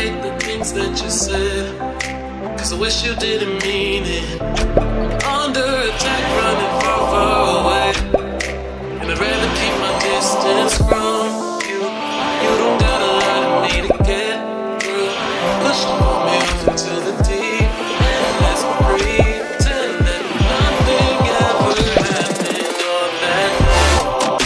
hate the things that you said, 'cause I wish you didn't mean it. Under attack, running far, far away, and I'd rather keep my distance from you. You don't gotta lie to me to get through. Push me off into the deep and let's pretend that nothing ever happened on that night.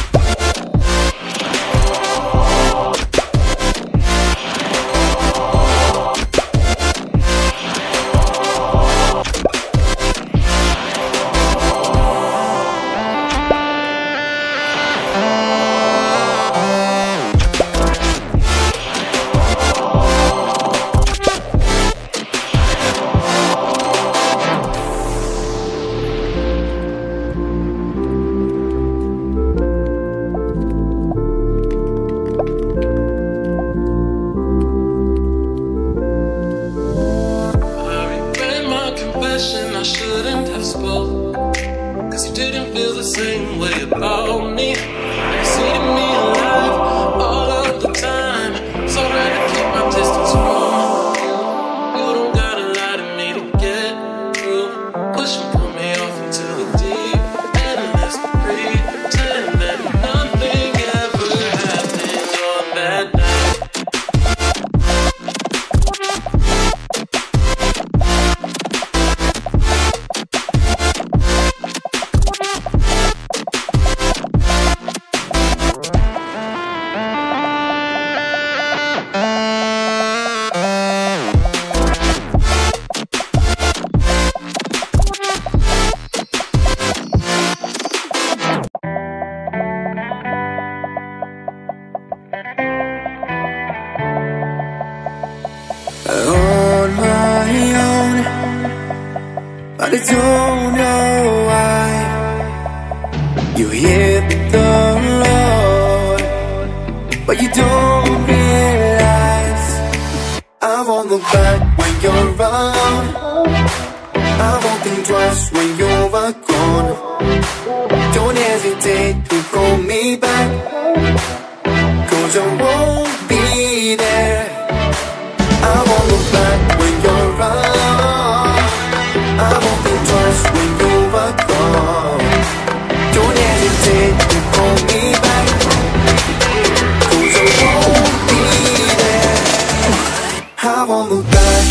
I shouldn't have spoke, 'cause you didn't feel the same way about me. You see me alive all of the time, so I'd rather keep my distance from you. You don't gotta lie to me to get through. Push and pull me off into the deep and let's pretend that nothing ever happened on that night. On my own, but I don't know why. You hit the Lord, but you don't realize I won't look back when you're around. I won't think twice when you're gone. Don't hesitate to call me back, 'cause I won't be there. I won't look back when you're around. I won't think twice when you're gone. Don't hesitate to call me back, 'cause I won't be there. I won't look back.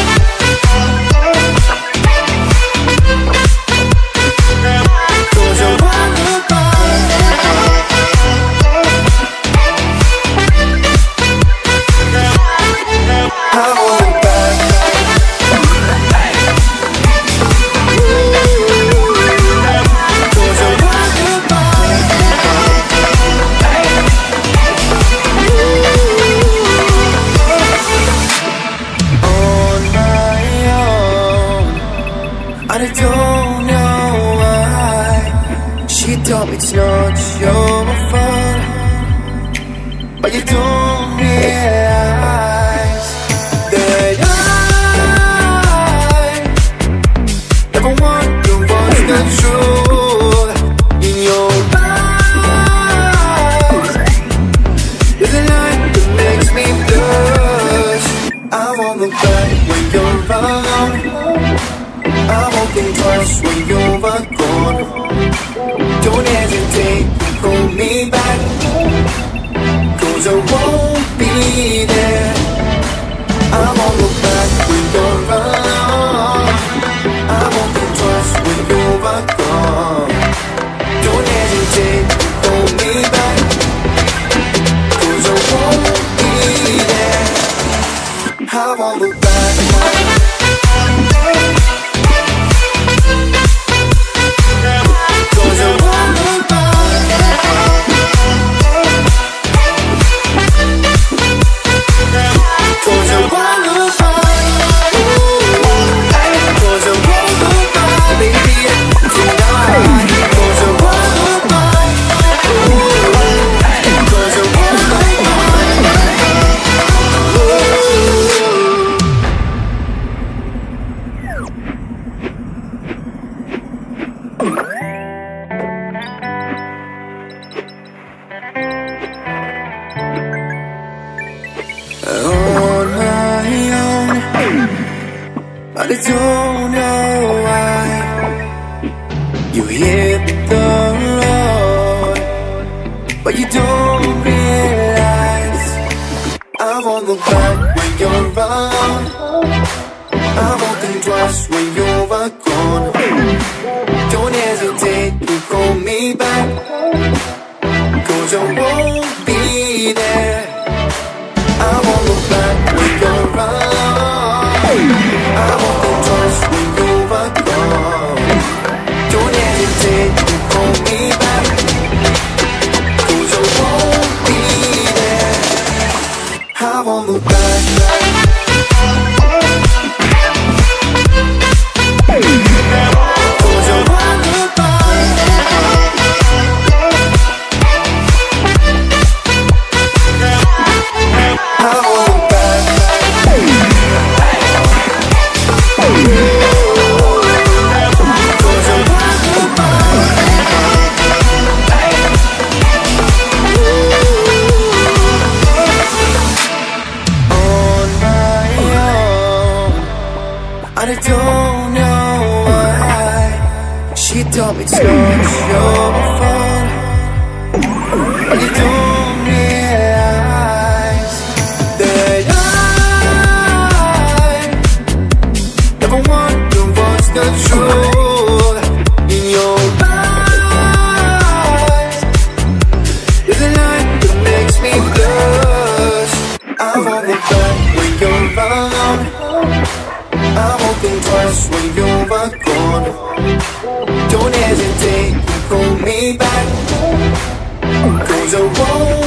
I don't know why. She told me it's not your fault, but you don't realize that I never want to watch the truth in your eyes. There's a light that makes me blush. I won't look back when you're around. I won't think twice when you're gone. Don't hesitate to call me back, 'cause I won't be there. I won't look back when you're around. I won't think twice when you're gone. Don't hesitate to call me back, 'cause I won't be there. I won't look back. but I don't know why. You hit the road, but you don't realize I won't look back when you're around. I won't think twice when you're gone. Don't hesitate to call me back, 'cause I won't be there. I won't look back when you're around. I won't think twice when you're gone. Don't hesitate to call me back, 'cause I won't be there. I won't look back. I don't know why she told me to show my phone, but you don't realize that I never want to watch the truth in your eyes. There's a light that makes me blush. I won't look back when you're around. I won't think twice when you're gone. Don't hesitate to call me back, 'cause I won't